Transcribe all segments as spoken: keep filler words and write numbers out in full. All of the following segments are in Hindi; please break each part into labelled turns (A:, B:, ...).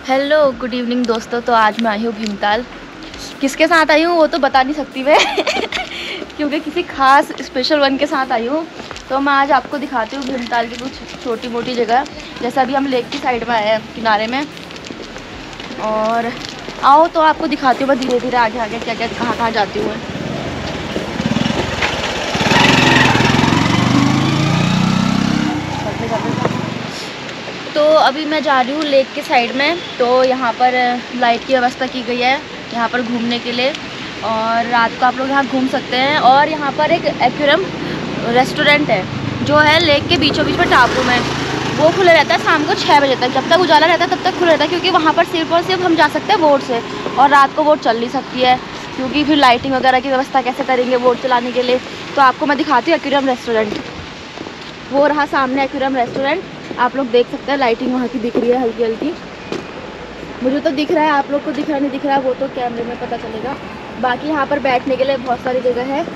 A: हेलो गुड इवनिंग दोस्तों। तो आज मैं आई हूँ भीमताल। किसके साथ आई हूँ वो तो बता नहीं सकती मैं क्योंकि किसी खास स्पेशल वन के साथ आई हूँ। तो मैं आज आपको दिखाती हूँ भीमताल की कुछ छोटी मोटी जगह। जैसे अभी हम लेक की साइड में आए हैं किनारे में, और आओ तो आपको दिखाती हूँ मैं धीरे धीरे आगे आगे क्या क्या कहाँ कहाँ जाती हूँ। तो अभी मैं जा रही हूँ लेक के साइड में। तो यहाँ पर लाइट की व्यवस्था की गई है यहाँ पर घूमने के लिए, और रात को आप लोग यहाँ घूम सकते हैं। और यहाँ पर एक एक्वेरियम रेस्टोरेंट है जो है लेक के बीचों बीच में टापू में। वो खुले रहता है शाम को छः बजे तक, जब तक उजाला रहता है तब तक खुले रहता है, क्योंकि वहाँ पर सिर्फ और सिर्फ हम जा सकते हैं बोट से, और रात को बोट चल नहीं सकती है क्योंकि फिर लाइटिंग वगैरह की व्यवस्था कैसे करेंगे बोट चलाने के लिए। तो आपको मैं दिखाती हूँ एक्वेरियम रेस्टोरेंट। वो रहा सामने एक्वेरियम रेस्टोरेंट, आप लोग देख सकते हैं। लाइटिंग वहाँ की दिख रही है हल्की हल्की, मुझे तो दिख रहा है, आप लोग को दिख रहा नहीं दिख रहा वो तो कैमरे में पता चलेगा। बाकी यहाँ पर बैठने के लिए बहुत सारी जगह है।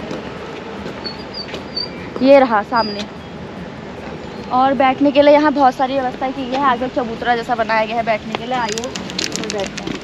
A: ये रहा सामने, और बैठने के लिए यहाँ बहुत सारी व्यवस्था की गई है। आगे चबूतरा जैसा बनाया गया है बैठने के लिए, आइए और बैठते हैं।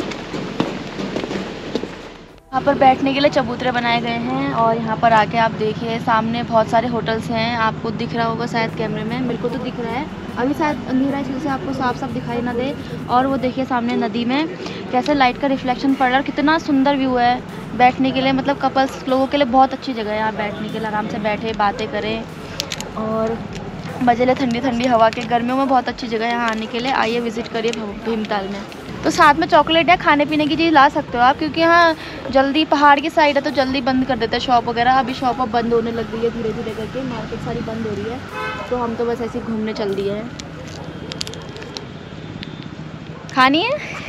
A: यहाँ पर बैठने के लिए चबूतरे बनाए गए हैं, और यहाँ पर आके आप देखिए सामने बहुत सारे होटल्स हैं। आपको दिख रहा होगा शायद कैमरे में, मेरे को तो दिख रहा है, अभी शायद अंधेरा है इसलिए आपको साफ साफ दिखाई ना दे। और वो देखिए सामने नदी में कैसे लाइट का रिफ्लेक्शन पड़ रहा है, कितना सुंदर व्यू है बैठने के लिए। मतलब कपल्स लोगों के लिए बहुत अच्छी जगह है यहाँ बैठने के लिए, आराम से बैठे बातें करें और मजे ले ठंडी ठंडी हवा के। गर्मियों में बहुत अच्छी जगह है यहाँ आने के लिए, आइए विजिट करिए भीमताल में। तो साथ में चॉकलेट या खाने पीने की चीज़ ला सकते हो आप, क्योंकि यहाँ जल्दी पहाड़ की साइड है तो जल्दी बंद कर देते हैं शॉप वगैरह। अभी शॉप अब बंद होने लग गई है धीरे धीरे करके, मार्केट सारी बंद हो रही है। तो हम तो बस ऐसे ही घूमने चल दिए हैं। खानी है